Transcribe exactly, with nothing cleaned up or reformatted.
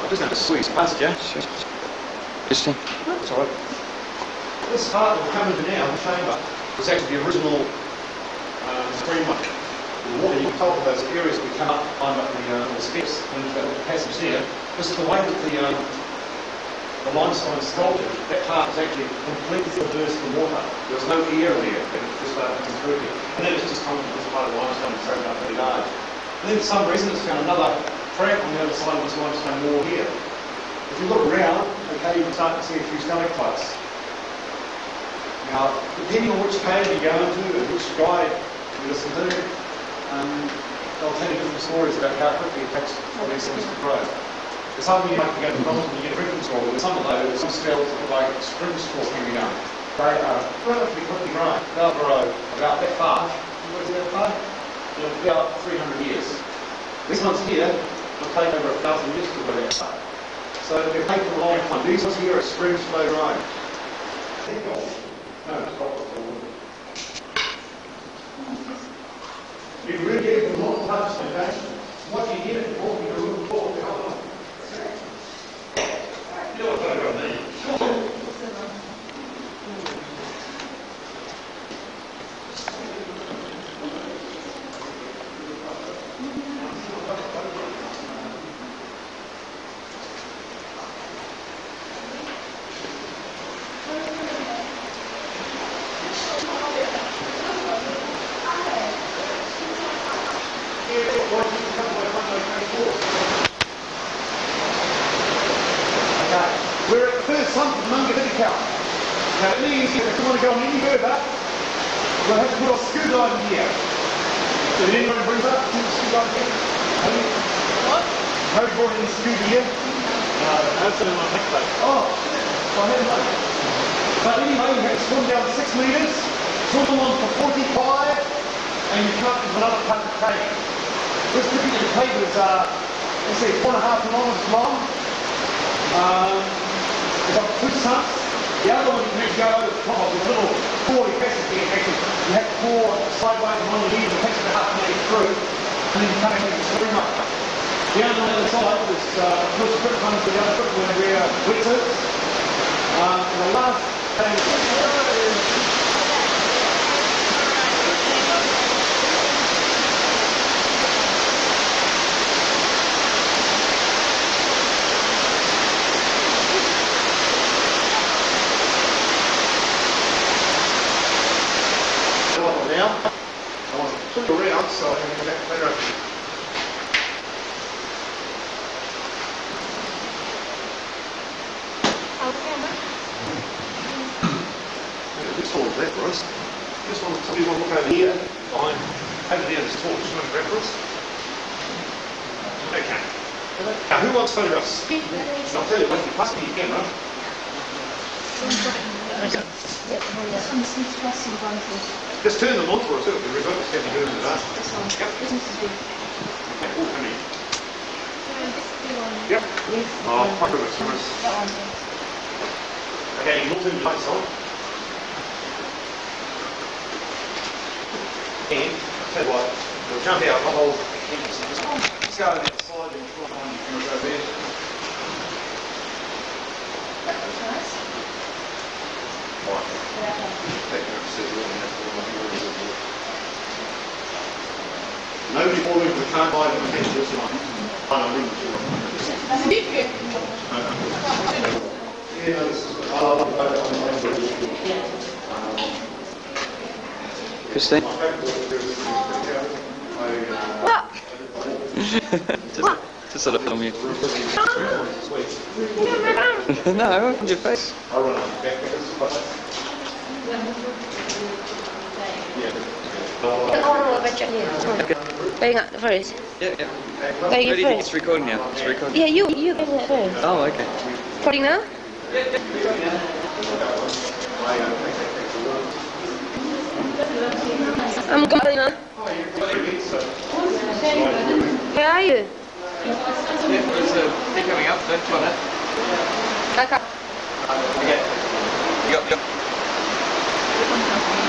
just have to squeeze past you. Interesting. That's alright. This part that we're coming to now, the chamber, was actually the original um, stream one. The water, you can tell those areas we come up, climb up the, uh, the steps into that little passage there. This is the way that the, um, the limestone sculpted. That part was actually completely submerged in water. There was no air in there, and it just started to through here. And that was just coming from this part of the limestone and soaked up really large. And then for some reason it's found another track on the other side of this limestone wall here. If you look around, okay, you can start to see a few stalactites. Now, depending on which cave you go into and which guide you listen to, um, they'll tell you different stories about how quickly it takes for these things to grow. There's some you might go to the bottom and you get a drinking straw, but some of those, some shells look like spring straws coming down. They are relatively quickly growing. They'll grow about that far. What is that far? In about three hundred years. These ones here will take over a thousand years to grow that far. So they're taking a long time. These ones here are spring slow growing. No, it's not. You really get it from long touch, okay? What you get it for, you can look for the other one. You know what's going on there? We're at the first hump of Munga Hidikau. Now it means if we want to go on any further, we'll have to put our scuba diving gear. So did anyone bring up the scuba diving gear? What? Have you brought any scuba gear? No, that's in my backpack. Oh, so I had one. But anyway, you have to swim down six metres, swim along for forty-five, and you come to another part of the cave. This particular cave is, uh, let's say, four and a half kilometres long. Um, We've got two sumps. The other one you can go over the top of this little forty passage there. Actually, you have to pour sideways on the lead and catch it half metre through, and then you come and swim up. The other one on the other side is uh, of course, the quick one to the other quick one where wetsuits. Um, and the last thing is now. I want to flip around so I can get that better. This one's there for us. This one, somebody want to look over here, behind, over there, this torch, this one's there for us. Okay. Now, who wants photographs? I'll tell you what, you pass me your camera. Okay. Just turn them on for us, it'll be remote, it's going to be doing that. This one. Yep. Okay, all come in. Yep. Oh, fuck of us. Okay, you can all turn the lights on. And, I'll tell you what, we'll jump out the whole. Let's go over the side and try and find your cameras over there. That looks nice. Nobody more than we can't buy them against this one. I don't think Christine? What? just, just sort of film you. No, open your face. Going up first. Yeah, yeah. Going Ready? first. It's recording now. It's recording. Yeah, you you go it first. Oh, okay. Recording now? I'm going now. Where are you? Yeah, there's a thing coming up. Don't try that. Back up. Okay. You got, you got.